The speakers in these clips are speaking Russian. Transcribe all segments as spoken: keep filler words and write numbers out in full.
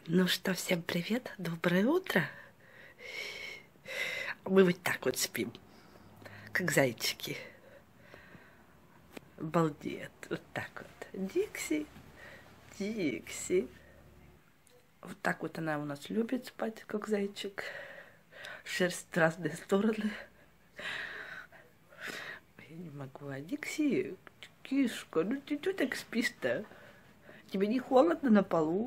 Ну что, всем привет, доброе утро. Мы вот так вот спим, как зайчики. Балдеет, вот так вот. Дикси, Дикси. Вот так вот она у нас любит спать, как зайчик. Шерсть в разные стороны. Я не могу, а Дикси, кишка, ну ты что так спишь-то? Тебе не холодно на полу?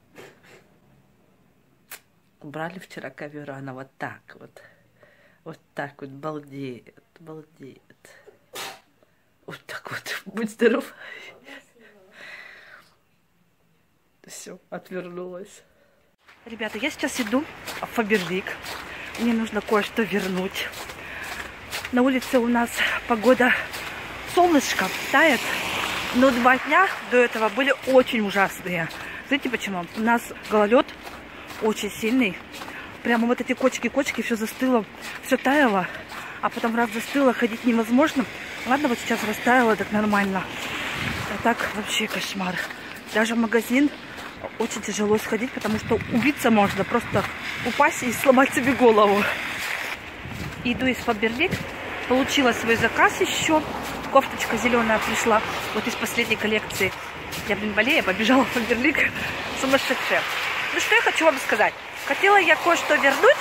Убрали вчера ковер, она вот так вот. Вот так вот, балдеет, балдеет. Вот так вот, будь здоров. Все, отвернулась. Ребята, я сейчас иду в Фаберлик. Мне нужно кое-что вернуть. На улице у нас погода, солнышко тает, но два дня до этого были очень ужасные. Знаете почему? У нас гололед очень сильный. Прямо вот эти кочки-кочки, все застыло, все таяло, а потом раз застыло, ходить невозможно. Ладно, вот сейчас растаяло, так нормально. А так вообще кошмар. Даже в магазин очень тяжело сходить, потому что убиться можно, просто упасть и сломать себе голову. Иду из Фаберлик, получила свой заказ еще. Кофточка зеленая пришла, вот из последней коллекции. Я, блин, болею, побежала в Фаберлик, сумасшедшая. Ну что я хочу вам сказать. Хотела я кое-что вернуть,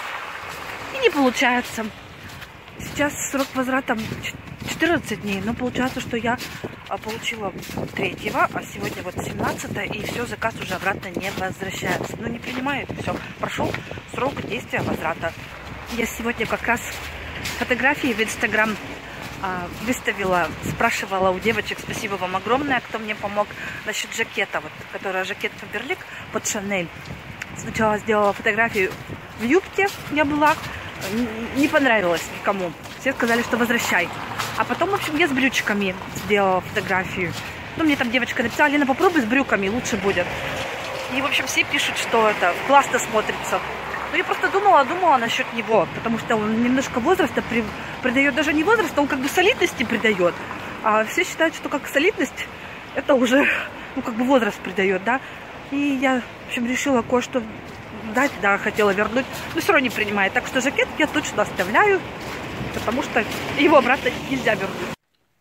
и не получается. Сейчас срок возврата четырнадцать дней, но получается, что я получила третьего, а сегодня вот семнадцатое, и все, заказ уже обратно не возвращается. Ну, не принимает, все, прошел срок действия возврата. Я сегодня как раз фотографии в Инстаграм а, выставила, спрашивала у девочек, спасибо вам огромное, кто мне помог насчет жакета, вот, которая жакет Фаберлик под Шанель. Сначала сделала фотографию в юбке, я была, не понравилось никому. Все сказали, что возвращай. А потом, в общем, я с брючками сделала фотографию. Ну, мне там девочка написала, Лена, попробуй с брюками, лучше будет. И, в общем, все пишут, что это классно смотрится. Но я просто думала, думала насчет него, потому что он немножко возраста при, придает, даже не возраста, он как бы солидности придает. А все считают, что как солидность, это уже, ну, как бы возраст придает, да. И я, в общем, решила кое-что дать, да, хотела вернуть, но все равно не принимает. Так что жакет я точно оставляю, потому что его обратно нельзя вернуть.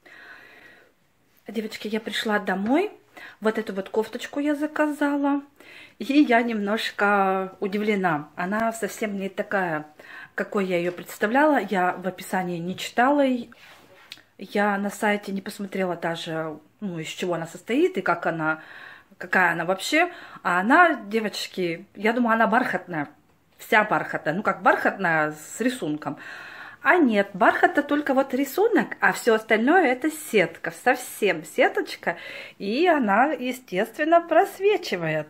Девочки, я пришла домой, вот эту вот кофточку я заказала, и я немножко удивлена. Она совсем не такая, какой я ее представляла, я в описании не читала, я на сайте не посмотрела даже, ну, из чего она состоит и как она... какая она вообще, а она, девочки, я думаю, она бархатная, вся бархатная, ну как бархатная с рисунком, а нет, бархата только вот рисунок, а все остальное это сетка, совсем сеточка, и она, естественно, просвечивает.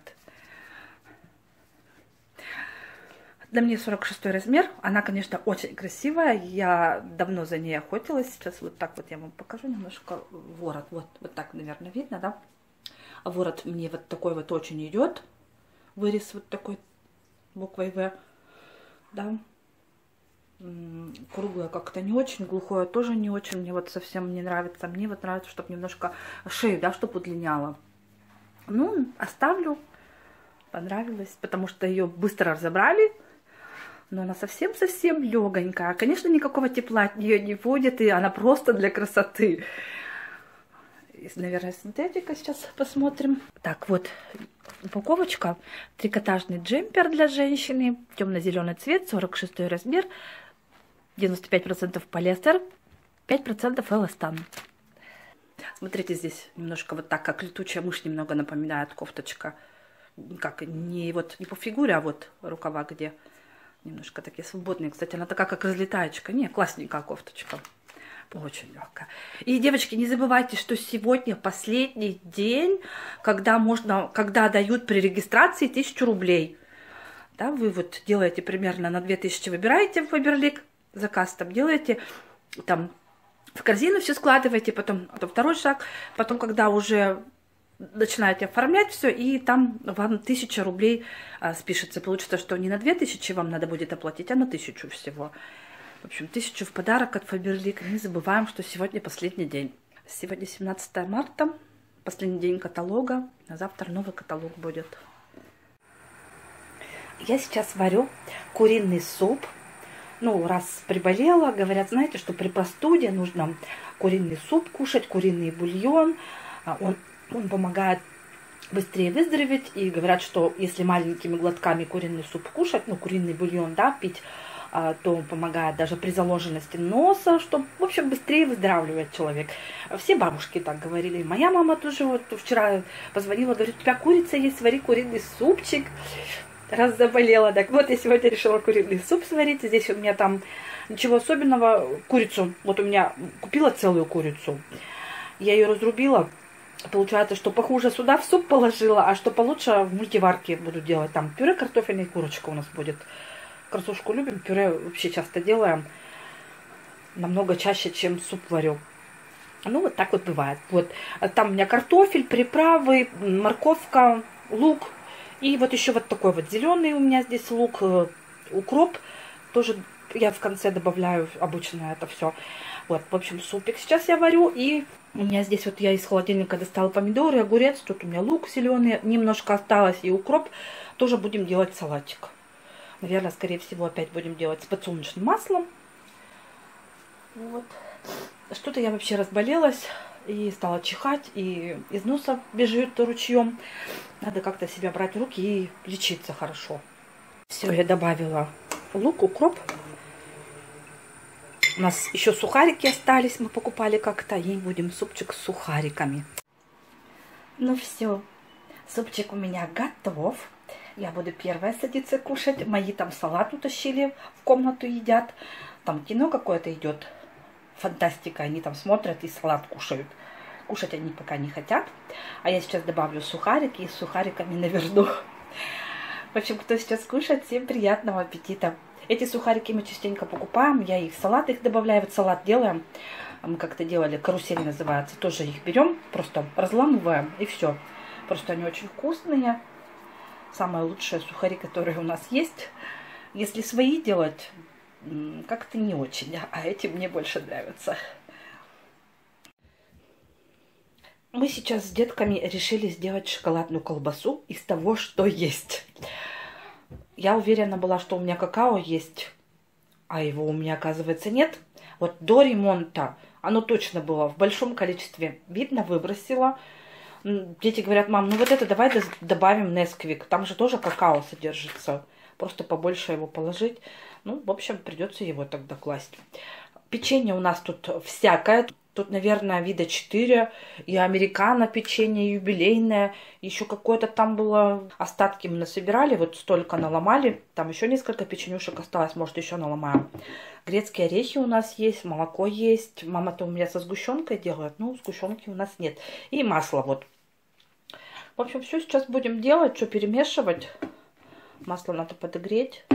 Для меня сорок шестой размер, она, конечно, очень красивая, я давно за ней охотилась, сейчас вот так вот я вам покажу немножко ворот, вот, вот так, наверное, видно, да? А ворот мне вот такой вот очень идет. Вырез вот такой буквой В. Да. Круглое как-то не очень, глухое тоже не очень. Мне вот совсем не нравится. Мне вот нравится, чтобы немножко шею, да, чтобы удлиняла. Ну, оставлю. Понравилось, потому что ее быстро разобрали. Но она совсем-совсем легонькая. Конечно, никакого тепла от нее не будет, и она просто для красоты. Наверное, синтетика, сейчас посмотрим. Так, вот упаковочка. Трикотажный джемпер для женщины. Темно-зеленый цвет, сорок шестой размер. девяносто пять процентов полиэстер, пять процентов эластан. Смотрите, здесь немножко вот так, как летучая мышь, немного напоминает кофточка. Как не, вот, не по фигуре, а вот рукава где. Немножко такие свободные. Кстати, она такая, как разлетаечка. Не, классненькая кофточка. Очень легкая. И, девочки, не забывайте, что сегодня последний день, когда можно, когда дают при регистрации тысячу рублей. Да, вы вот делаете примерно на две тысячи, выбираете в Фаберлик, заказ там делаете, там в корзину все складываете, потом, потом второй шаг, потом, когда уже начинаете оформлять все, и там вам тысяча рублей а, спишется. Получится, что не на две тысячи вам надо будет оплатить, а на тысячу всего. В общем, тысячу в подарок от Фаберлик. Не забываем, что сегодня последний день. Сегодня семнадцатое марта, последний день каталога, а завтра новый каталог будет. Я сейчас варю куриный суп. Ну, раз приболела, говорят, знаете, что при простуде нужно куриный суп кушать, куриный бульон. Он, он помогает быстрее выздороветь. И говорят, что если маленькими глотками куриный суп кушать, ну, куриный бульон, да, пить, то он помогает даже при заложенности носа, что, в общем, быстрее выздоравливает человек. Все бабушки так говорили. Моя мама тоже вот вчера позвонила, говорит, у тебя курица есть, свари куриный супчик. Раз заболела, так вот я сегодня решила куриный суп сварить. Здесь у меня там ничего особенного. Курицу, вот у меня купила целую курицу. Я ее разрубила. Получается, что похуже сюда в суп положила, а что получше в мультиварке буду делать. Там пюре картофельное, курочка у нас будет. Картошку любим, пюре вообще часто делаем. Намного чаще, чем суп варю. Ну, вот так вот бывает. Вот там у меня картофель, приправы, морковка, лук. И вот еще вот такой вот зеленый у меня здесь лук, укроп. Тоже я в конце добавляю обычно это все. Вот, в общем, супик сейчас я варю. И у меня здесь вот я из холодильника достала помидоры, огурец. Тут у меня лук зеленый, немножко осталось. И укроп. Тоже будем делать салатик. Наверное, скорее всего, опять будем делать с подсолнечным маслом. Вот. Что-то я вообще разболелась. И стала чихать, и из носа бежит ручьем. Надо как-то себя брать в руки и лечиться хорошо. Все, я добавила лук, укроп. У нас еще сухарики остались, мы покупали как-то. И будем супчик с сухариками. Ну все, супчик у меня готов. Я буду первая садиться кушать. Мои там салат утащили, в комнату едят. Там кино какое-то идет. Фантастика, они там смотрят и салат кушают. Кушать они пока не хотят. А я сейчас добавлю сухарики и с сухариками наверну. В общем, кто сейчас кушает, всем приятного аппетита. Эти сухарики мы частенько покупаем. Я их в салат их добавляю. Вот салат делаем. Мы как-то делали, карусель называется. Тоже их берем, просто разламываем и все. Просто они очень вкусные. Самые лучшие сухари, которые у нас есть. Если свои делать, как-то не очень, а эти мне больше нравятся. Мы сейчас с детками решили сделать шоколадную колбасу из того, что есть. Я уверена была, что у меня какао есть, а его у меня, оказывается, нет. Вот до ремонта оно точно было в большом количестве. Видно, выбросила. Дети говорят, мам, ну вот это давай добавим Несквик. Там же тоже какао содержится. Просто побольше его положить. Ну, в общем, придется его тогда класть. Печенье у нас тут всякое. Тут, наверное, вида четыре. И американо печенье, юбилейное. Еще какое-то там было. Остатки мы насобирали. Вот столько наломали. Там еще несколько печенюшек осталось. Может, еще наломаем. Грецкие орехи у нас есть. Молоко есть. Мама-то у меня со сгущенкой делает. Ну, сгущенки у нас нет. И масло вот. В общем, все сейчас будем делать. Что перемешивать. Масло надо подогреть.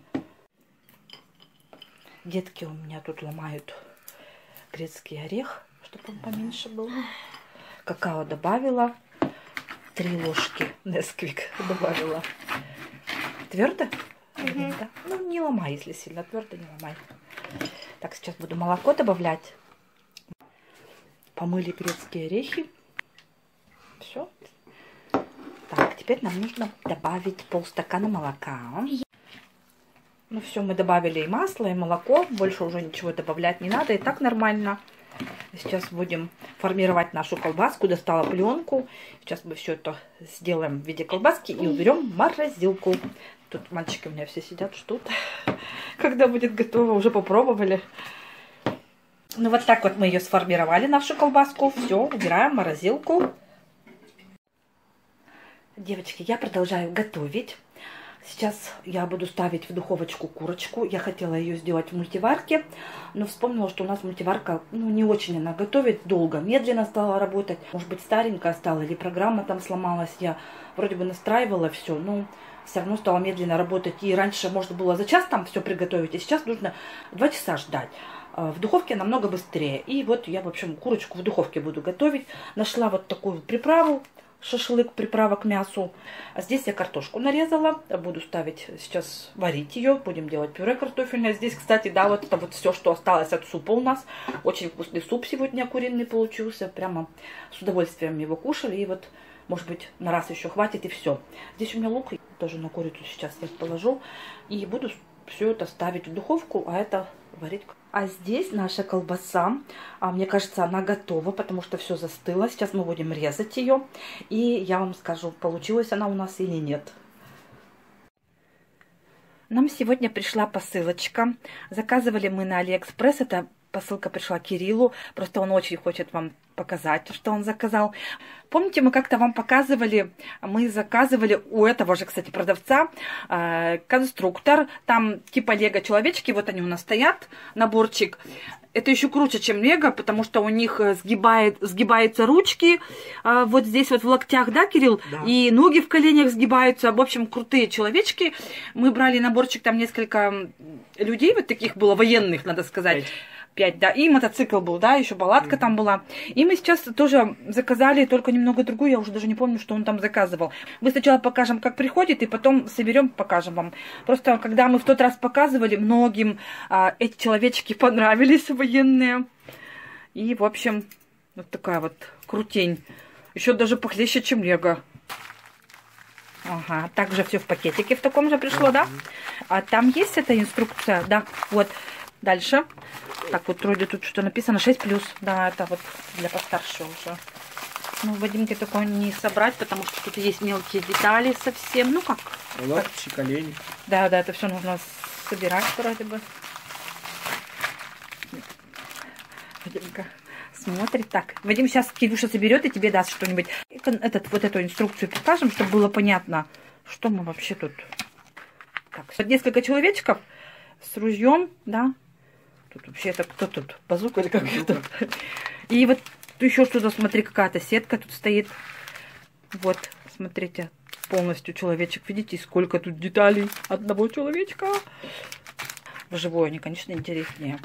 Детки у меня тут ломают грецкий орех, чтобы он поменьше был. Какао добавила. Три ложки Несквик добавила. Твердо? Mm-hmm. Да? Ну, не ломай, если сильно твердо, не ломай. Так, сейчас буду молоко добавлять. Помыли грецкие орехи. Все. Так, теперь нам нужно добавить полстакана молока. Ну все, мы добавили и масло, и молоко. Больше уже ничего добавлять не надо. И так нормально. Сейчас будем формировать нашу колбаску. Достала пленку. Сейчас мы все это сделаем в виде колбаски и уберем в морозилку. Тут мальчики у меня все сидят, ждут. Когда будет готово, уже попробовали. Ну вот так вот мы ее сформировали, нашу колбаску. Все, убираем в морозилку. Девочки, я продолжаю готовить. Сейчас я буду ставить в духовочку курочку. Я хотела ее сделать в мультиварке, но вспомнила, что у нас мультиварка, ну, не очень она готовит долго, медленно стала работать. Может быть, старенькая стала или программа там сломалась. Я вроде бы настраивала все, но все равно стала медленно работать. И раньше можно было за час там все приготовить, а сейчас нужно два часа ждать. В духовке намного быстрее. И вот я, в общем, курочку в духовке буду готовить. Нашла вот такую приправу. Шашлык, приправа к мясу. А здесь я картошку нарезала. Буду ставить сейчас варить ее. Будем делать пюре картофельное. Здесь, кстати, да, вот это вот все, что осталось от супа у нас. Очень вкусный суп сегодня куриный получился. Прямо с удовольствием его кушали. И вот, может быть, на раз еще хватит и все. Здесь у меня лук. тоже на курицу сейчас я положу. И буду все это ставить в духовку, а это варить. А здесь наша колбаса. А, мне кажется, она готова, потому что все застыло. Сейчас мы будем резать ее. И я вам скажу, получилась она у нас или нет. Нам сегодня пришла посылочка. Заказывали мы на Алиэкспресс. Это посылка пришла Кириллу. Просто он очень хочет вам показать, что он заказал. Помните, мы как-то вам показывали, мы заказывали у этого же, кстати, продавца э, конструктор. Там типа лего-человечки, вот они у нас стоят, наборчик. Это еще круче, чем лего, потому что у них сгибает, сгибаются ручки э, вот здесь вот в локтях, да, Кирилл? Да. И ноги в коленях сгибаются. В общем, крутые человечки. Мы брали наборчик, там несколько людей, вот таких было, военных, надо сказать. Пять. Пять, да, и мотоцикл был, да, еще палатка mm-hmm. там была. И мы сейчас тоже заказали, только немного другую, я уже даже не помню, что он там заказывал. Мы сначала покажем, как приходит, и потом соберем, покажем вам. Просто, когда мы в тот раз показывали, многим а, эти человечки понравились, военные. И, в общем, вот такая вот крутень. Еще даже похлеще, чем лего. Ага, также все в пакетике в таком же пришло, mm-hmm. да? А там есть эта инструкция, да, вот. Дальше. Так, вот вроде тут что-то написано шесть плюс. Да, это вот для постарше уже. Ну, Вадимке такое не собрать, потому что тут есть мелкие детали совсем. Ну, как? Лапти, колени. Да, да, это все нужно собирать вроде бы. Вадимка смотрит. Так, Вадим сейчас Кирюша соберет и тебе даст что-нибудь. Этот, вот эту инструкцию покажем, чтобы было понятно, что мы вообще тут. Так, вот несколько человечков с ружьем, да. Тут вообще это кто тут? Базука или как это? И вот еще что-то, смотри, какая-то сетка тут стоит. Вот, смотрите, полностью человечек. Видите, сколько тут деталей одного человечка. Вживую они, конечно, интереснее.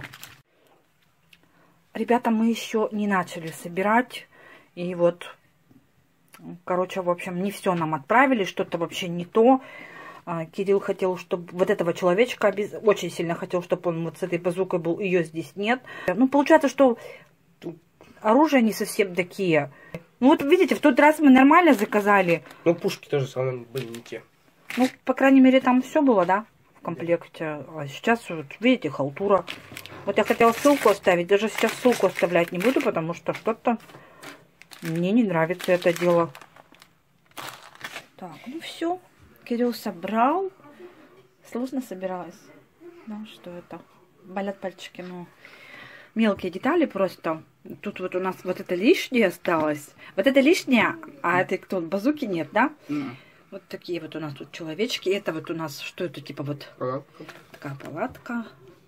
Ребята, мы еще не начали собирать. И вот, короче, в общем, не все нам отправили. Что-то вообще не то. Кирилл хотел, чтобы вот этого человечка, очень сильно хотел, чтобы он вот с этой базукой был, ее здесь нет. Ну, получается, что оружие не совсем такие. Ну, вот видите, в тот раз мы нормально заказали. Ну, пушки тоже самые были не те. Ну, по крайней мере, там все было, да, в комплекте. А сейчас, вот, видите, халтура. Вот я хотела ссылку оставить, даже сейчас ссылку оставлять не буду, потому что что-то мне не нравится это дело. Так, ну все. Кирилл собрал. Сложно собиралась. Ну, что это? Болят пальчики, ну. Мелкие детали просто. Тут вот у нас вот это лишнее осталось. Вот это лишнее, а это кто? Базуки нет, да? Mm. Вот такие вот у нас тут человечки. Это вот у нас, что это, типа вот... Палатка. Такая палатка.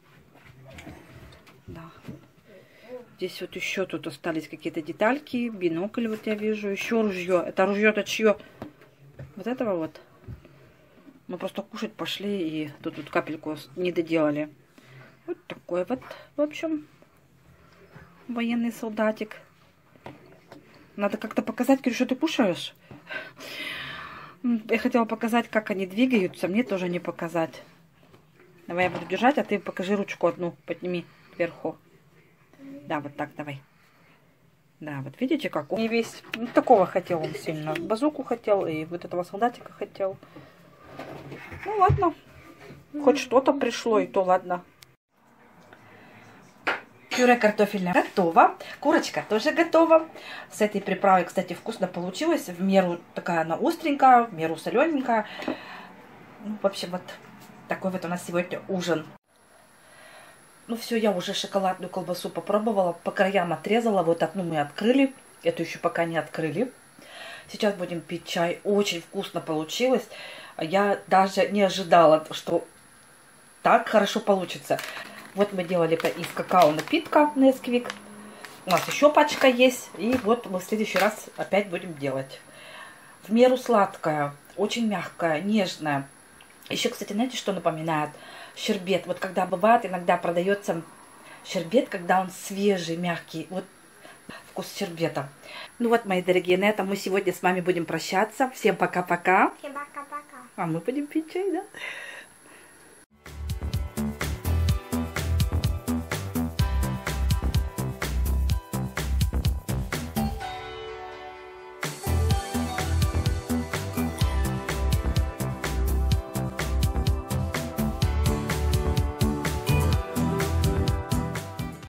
Да. Здесь вот еще тут остались какие-то детальки. Бинокль вот я вижу. Еще ружье. Это ружье-то чье? Вот этого вот. Мы просто кушать пошли и тут вот капельку не доделали. Вот такой вот, в общем, военный солдатик. Надо как-то показать, Кирюш, что ты кушаешь. Я хотела показать, как они двигаются. Мне тоже не показать. Давай я буду держать, а ты покажи ручку одну. Подними вверху. Да, вот так, давай. Да, вот видите, как он. И весь, ну, такого хотел он сильно. Базуку хотел и вот этого солдатика хотел. Ну ладно, хоть что-то пришло, и то ладно. Пюре картофельное готово. Курочка тоже готова. С этой приправой, кстати, вкусно получилось. В меру такая она остренькая, в меру солененькая. Ну, в общем, вот такой вот у нас сегодня ужин. Ну все, я уже шоколадную колбасу попробовала. По краям отрезала. Вот одну мы открыли. Эту еще пока не открыли. Сейчас будем пить чай. Очень вкусно получилось. Я даже не ожидала, что так хорошо получится. Вот мы делали из какао напитка Несквик. У нас еще пачка есть. И вот мы в следующий раз опять будем делать. В меру сладкая, очень мягкая, нежная. Еще, кстати, знаете, что напоминает? Щербет. Вот когда бывает, иногда продается щербет, когда он свежий, мягкий. Вот вкус щербета. Ну вот, мои дорогие, на этом мы сегодня с вами будем прощаться. Всем пока-пока. Всем пока-пока. А мы будем пить чай, да?